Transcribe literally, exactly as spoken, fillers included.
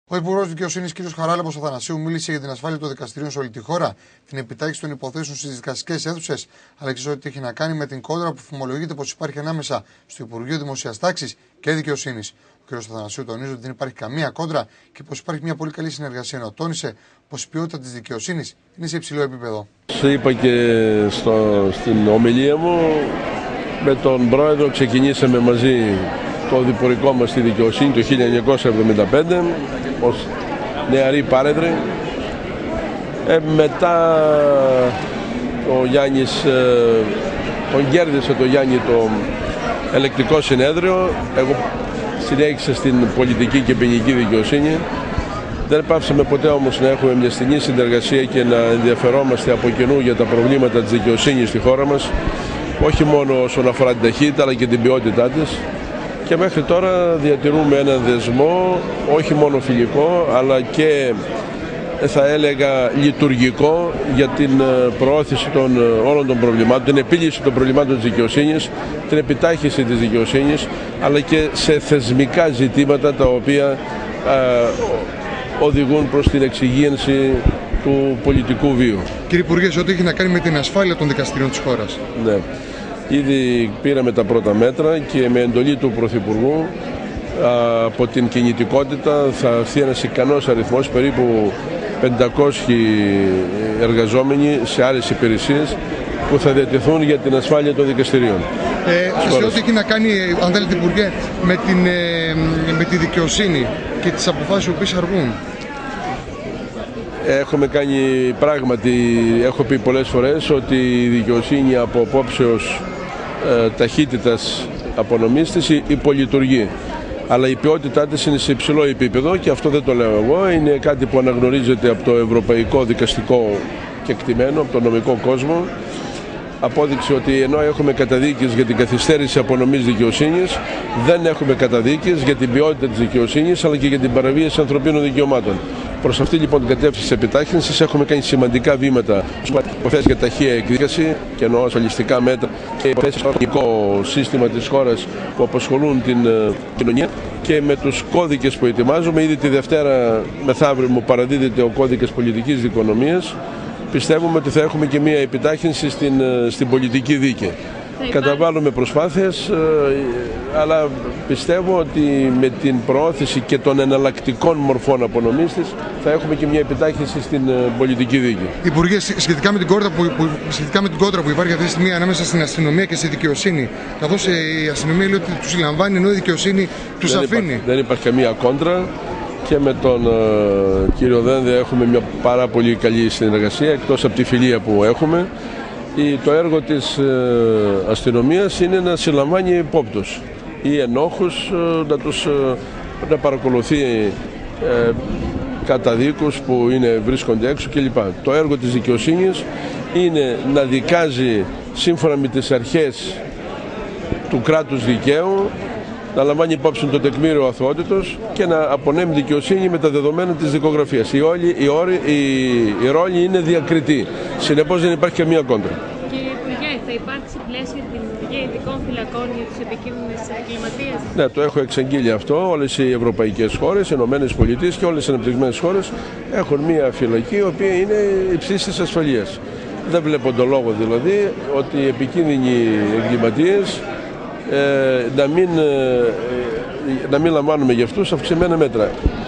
Ο Υπουργός Δικαιοσύνης κ. Χαράλαμπος Αθανασίου μίλησε για την ασφάλεια των δικαστηρίων σε όλη τη χώρα, την επιτάχυνση των υποθέσεων στις δικαστικές αίθουσες, αλλά και σε ό,τι έχει να κάνει με την κόντρα που φημολογείται πως υπάρχει ανάμεσα στο Υπουργείο Δημοσίας Τάξης και Δικαιοσύνης. Ο κ. Αθανασίου τονίζει ότι δεν υπάρχει καμία κόντρα και πως υπάρχει μια πολύ καλή συνεργασία, ενώ τόνισε πως η ποιότητα της δικαιοσύνης είναι σε υψηλό επίπεδο. Είπα και στο, στην ομιλία μου, με τον Πρόεδρο ξεκινήσαμε μαζί το διπορικό μας στη δικαιοσύνη το χίλια εννιακόσια εβδομήντα πέντε ως νεαροί πάρεδροι. Ε, μετά ο Γιάννης, ε, τον κέρδισε το Γιάννη το ελεκτικό συνέδριο. Εγώ συνέχισα στην πολιτική και ποινική δικαιοσύνη. Δεν πάψαμε ποτέ όμως να έχουμε μια στενή συνεργασία και να ενδιαφερόμαστε από κοινού για τα προβλήματα της δικαιοσύνης στη χώρα μας, όχι μόνο όσον αφορά την ταχύτητα αλλά και την ποιότητά της. Και μέχρι τώρα διατηρούμε έναν δεσμό, όχι μόνο φιλικό, αλλά και θα έλεγα λειτουργικό για την προώθηση των όλων των προβλημάτων, την επίλυση των προβλημάτων της δικαιοσύνης, την επιτάχυνση της δικαιοσύνης, αλλά και σε θεσμικά ζητήματα τα οποία α, οδηγούν προς την εξυγίανση του πολιτικού βίου. Κύριε Υπουργέ, σε ό,τι έχει να κάνει με την ασφάλεια των δικαστηρίων της χώρας. Ναι. Ήδη πήραμε τα πρώτα μέτρα και με εντολή του Πρωθυπουργού από την κινητικότητα θα έρθει ένας ικανός αριθμός, περίπου πεντακόσιοι εργαζόμενοι σε άλλες υπηρεσίες που θα διατεθούν για την ασφάλεια των δικαστηρίων. Ε, σε ό,τι έχει να κάνει, αν θέλετε Υπουργέ, με, την, ε, με τη δικαιοσύνη και τις αποφάσεις που οποίες αργούν. Έχουμε κάνει πράγματι, έχω πει πολλές φορές ότι η δικαιοσύνη από απόψεως ε, ταχύτητας απονομής της υπολειτουργεί. Αλλά η ποιότητά της είναι σε υψηλό επίπεδο και αυτό δεν το λέω εγώ, είναι κάτι που αναγνωρίζεται από το ευρωπαϊκό δικαστικό κεκτημένο, από τον νομικό κόσμο. Απόδειξε ότι ενώ έχουμε καταδίκες για την καθυστέρηση απονομής δικαιοσύνης, δεν έχουμε καταδίκες για την ποιότητα της δικαιοσύνης αλλά και για την παραβίαση ανθρωπίνων δικαιωμάτων. Προς αυτή λοιπόν την κατεύθυνση της επιτάχυνσης έχουμε κάνει σημαντικά βήματα στις υποθέσεις για ταχεία εκδίκαση και εννοώ ασφαλιστικά μέτρα και υποθέσεις στο κοινωνικό σύστημα της χώρας που απασχολούν την κοινωνία, και με τους κώδικες που ετοιμάζουμε. Ήδη τη Δευτέρα μεθαύριο μου παραδίδεται ο κώδικας πολιτικής δικονομίας. Πιστεύουμε ότι θα έχουμε και μία επιτάχυνση στην, στην πολιτική δίκη. Καταβάλουμε προσπάθειες, αλλά πιστεύω ότι με την προώθηση και των εναλλακτικών μορφών απονομής της θα έχουμε και μια επιτάχυνση στην πολιτική δίκη. Υπουργέ, σχετικά με την κόντρα που, που, σχετικά με την κόντρα που υπάρχει αυτή τη στιγμή ανάμεσα στην αστυνομία και στη δικαιοσύνη, καθώς η αστυνομία λέει ότι τους λαμβάνει ενώ η δικαιοσύνη τους δεν αφήνει. Υπάρχει, δεν υπάρχει καμία κόντρα. Και με τον uh, κύριο Δένδε έχουμε μια πάρα πολύ καλή συνεργασία, εκτός από τη φιλία που έχουμε. Η, το έργο της uh, αστυνομίας είναι να συλλαμβάνει υπόπτους ή ενόχους, uh, να τους uh, να παρακολουθεί uh, καταδίκους που είναι, βρίσκονται έξω κλπ. Το έργο της δικαιοσύνης είναι να δικάζει σύμφωνα με τις αρχές του κράτους δικαίου, να λαμβάνει υπόψη το τεκμήριο αθωότητος και να απονέμει δικαιοσύνη με τα δεδομένα της δικογραφίας. Η, όλη, η, όρη, η, η ρόλη είναι διακριτή. Συνεπώς δεν υπάρχει καμία κόντρα. Κύριε Υπουργέ, θα υπάρξει πλαίσιο για την δημιουργία ειδικών φυλακών για τους επικίνδυνους εγκληματίες? Ναι, το έχω εξαγγείλει αυτό. Όλες οι ευρωπαϊκές χώρες, οι Ηνωμένες Πολιτείες και όλες οι αναπτυγμένες χώρες έχουν μια φυλακή η οποία είναι υψής της ασφαλείας. Δεν βλέπω τον λόγο δηλαδή ότι οι επικίνδυνοι εγκληματίες Ε, να, μην, ε, να μην λαμβάνουμε για αυτούς αυξημένα μέτρα.